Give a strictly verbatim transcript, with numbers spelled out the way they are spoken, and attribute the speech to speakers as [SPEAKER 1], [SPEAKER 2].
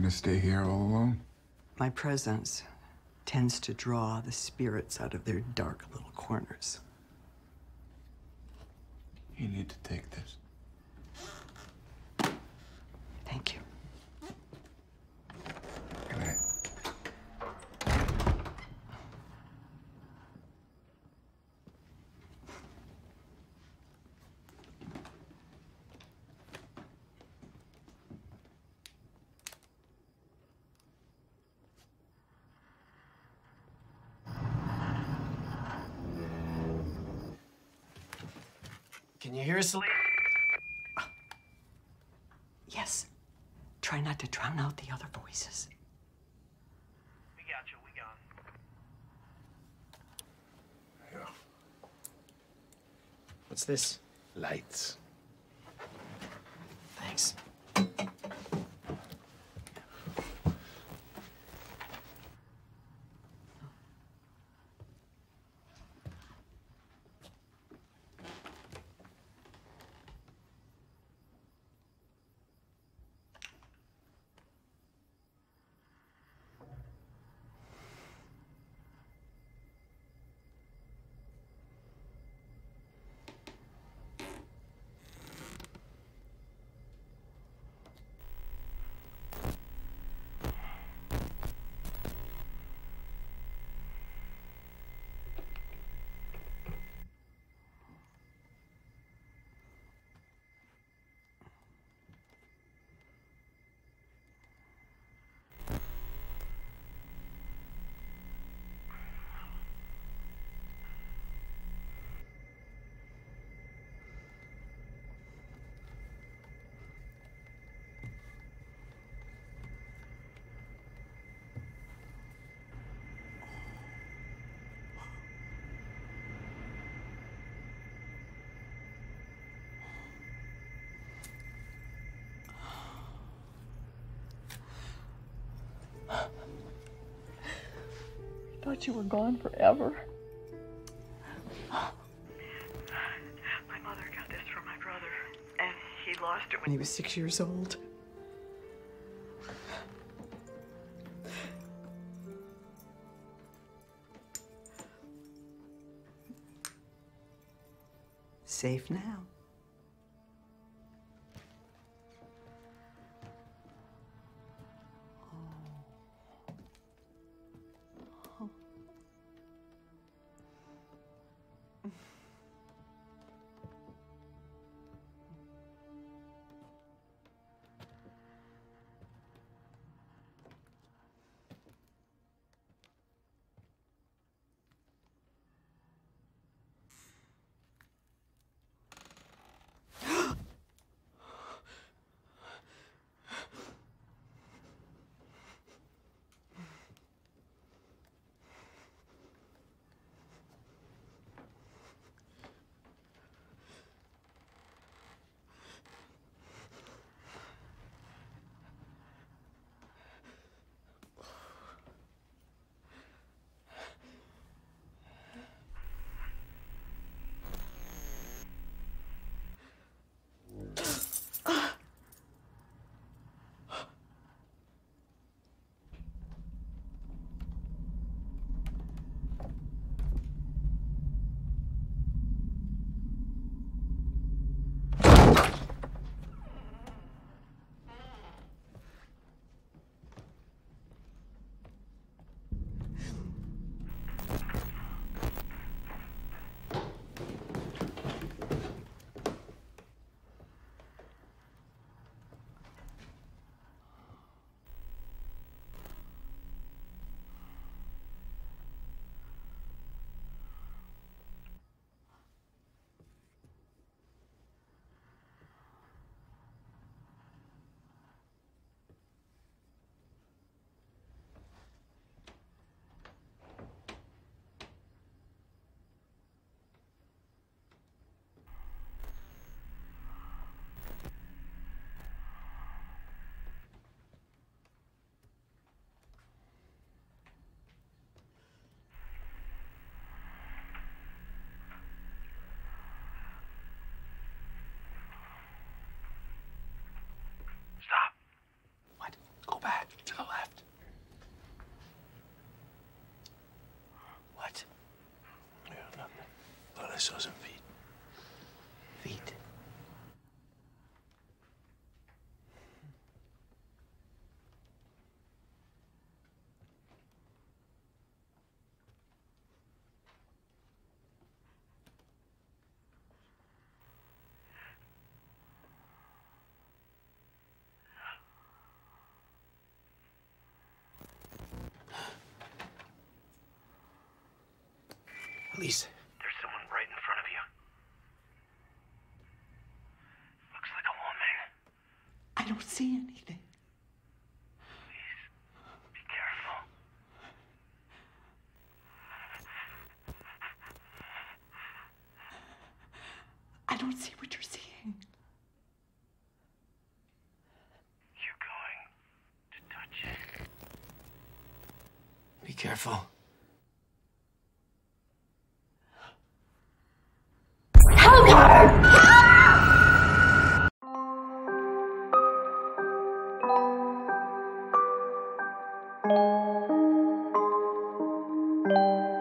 [SPEAKER 1] gonna stay here all alone?
[SPEAKER 2] My presence tends to draw the spirits out of their dark little corners.
[SPEAKER 1] You need to take this.
[SPEAKER 2] Thank you.
[SPEAKER 1] Good night.
[SPEAKER 3] Can you hear us, Elise?
[SPEAKER 2] Yes. Try not to drown out the other voices.
[SPEAKER 3] We got you. We got it.
[SPEAKER 1] Yeah.
[SPEAKER 3] What's this?
[SPEAKER 1] Lights.
[SPEAKER 3] Thanks.
[SPEAKER 4] Thought you were gone forever.
[SPEAKER 2] My mother got this from my brother, and he lost it when he was six years old. Safe now.
[SPEAKER 1] saw some feet.
[SPEAKER 3] Feet. Elise, there's someone right in front of you. Looks like a woman.
[SPEAKER 2] I don't see anything.
[SPEAKER 3] Please, be careful.
[SPEAKER 2] I don't see what you're seeing.
[SPEAKER 3] You're going to touch it. Be careful.
[SPEAKER 4] Thank you.